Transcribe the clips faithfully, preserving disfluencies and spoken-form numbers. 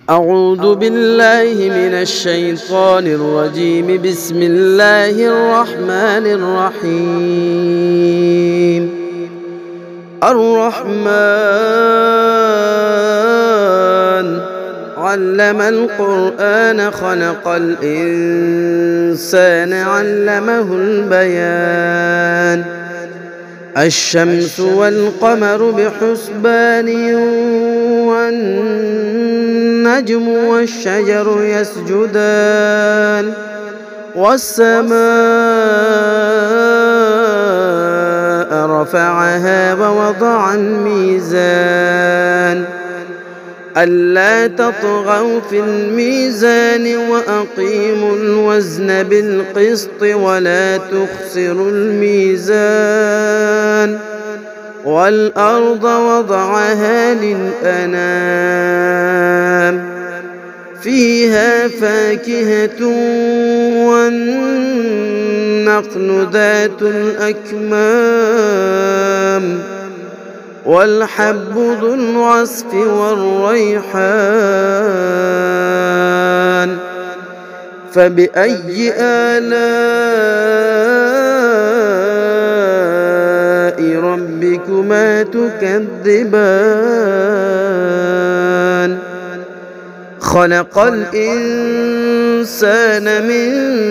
أعوذ بالله من الشيطان الرجيم. بسم الله الرحمن الرحيم. الرحمن علم القرآن خلق الإنسان علمه البيان. الشمس والقمر بحسبان والنجم والشجر يسجدان والسماء رفعها ووضع الميزان ألا تطغوا في الميزان وأقيموا الوزن بالقسط ولا تخسروا الميزان والأرض وضعها للأنام فيها فاكهة والنخل ذات الأكمام والحب ذو العصف والريحان. فبأي آلاء ربكما تكذبان؟ خلق الإنسان من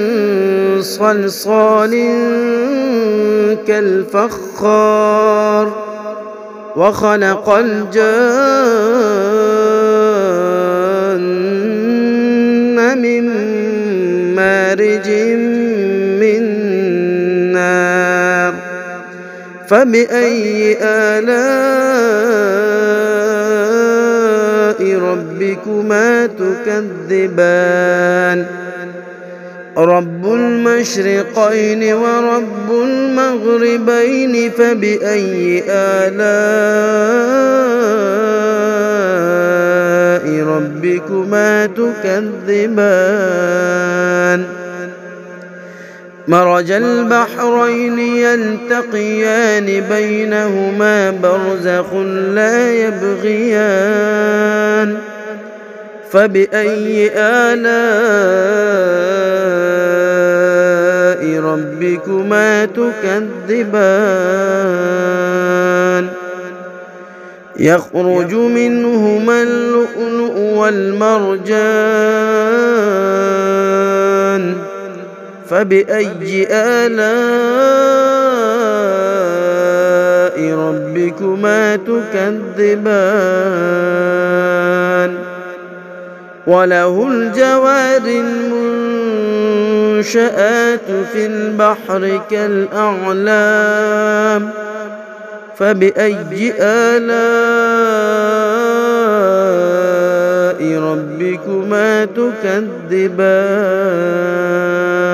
صلصال كالفخار وخلق الجن من مارج من نار. فبأي آلاء ربكما تكذبان؟ رب المشرقين ورب المغربين. فبأي آلاء ربكما تكذبان؟ مرج البحرين يلتقيان بينهما برزخ لا يبغيان. فبأي آلاء ربكما تكذبان؟ يخرج منهما اللؤلؤ والمرجان. فبأي آلاء ربكما تكذبان؟ وله الجوار المنشآت في البحر كالأعلام. فبأي آلاء ربكما تكذبان؟